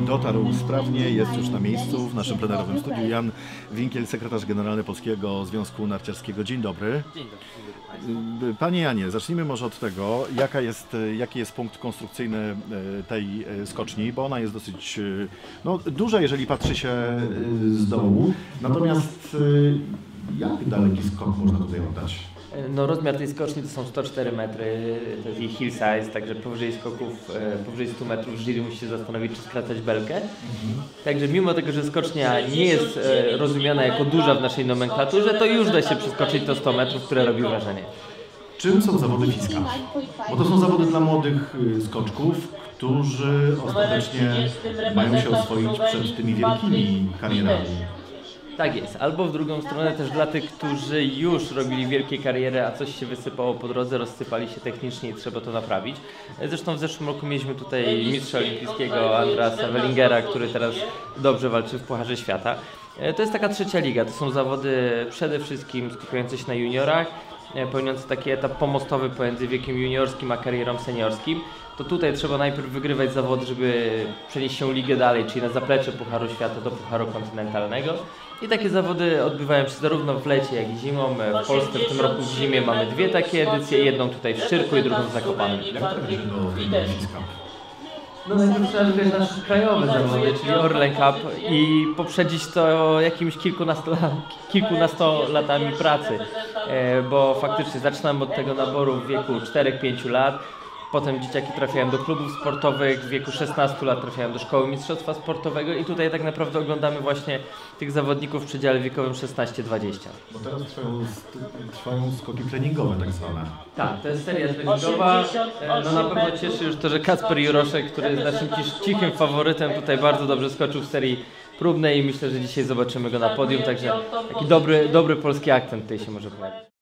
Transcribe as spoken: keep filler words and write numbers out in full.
dotarł sprawnie, jest już na miejscu w naszym plenerowym studiu. Jan Winkiel, sekretarz generalny Polskiego Związku Narciarskiego. Dzień dobry. Dzień dobry. Panie Janie, zacznijmy może od tego, jaka jest, jaki jest punkt konstrukcyjny tej skoczni, bo ona jest dosyć no, duża, jeżeli patrzy się z dołu. Natomiast jak daleki skok można tutaj oddać? No, rozmiar tej skoczni to są sto cztery metry, to jest jej hill size, także powyżej skoków, powyżej stu metrów jury musi się zastanowić, czy skracać belkę. Mhm. Także mimo tego, że skocznia nie jest rozumiana jako duża w naszej nomenklaturze, to już da się przeskoczyć to sto metrów, które robi wrażenie. Czym są zawody fiska? Bo to są zawody dla młodych skoczków, którzy ostatecznie mają się oswoić przed tymi wielkimi karierami. Tak jest. Albo w drugą stronę też dla tych, którzy już robili wielkie kariery, a coś się wysypało po drodze, rozsypali się technicznie i trzeba to naprawić. Zresztą w zeszłym roku mieliśmy tutaj mistrza olimpijskiego Andrasa Wellingera, który teraz dobrze walczy w Pucharze Świata. To jest taka trzecia liga. To są zawody przede wszystkim skupiające się na juniorach, pełniące taki etap pomostowy pomiędzy wiekiem juniorskim a karierą seniorskim. To tutaj trzeba najpierw wygrywać zawody, żeby przenieść się ligę dalej, czyli na zaplecze Pucharu Świata do Pucharu Kontynentalnego. I takie zawody odbywają się zarówno w lecie, jak i zimą. W Polsce w tym roku w zimie mamy dwie takie edycje, jedną tutaj w Szczyrku i drugą w Zakopanem. Jak to będzie do fiska? No najpierw trzeba wygrać nasze krajowe zawody, czyli Orlen Cup i poprzedzić to jakimiś kilkunastu, kilkunastolatami pracy, bo faktycznie zaczynamy od tego naboru w wieku czterech pięciu lat. Potem dzieciaki trafiają do klubów sportowych, w wieku szesnastu lat trafiają do szkoły mistrzostwa sportowego i tutaj tak naprawdę oglądamy właśnie tych zawodników w przedziale wiekowym szesnaście dwadzieścia. Bo teraz trwają, trwają skoki treningowe tak zwane. Tak, to jest seria treningowa. No na pewno cieszy już to, że Kacper Juroszek, który jest naszym cichym faworytem, tutaj bardzo dobrze skoczył w serii próbnej i myślę, że dzisiaj zobaczymy go na podium, także taki dobry, dobry polski akcent tutaj się może pojawić.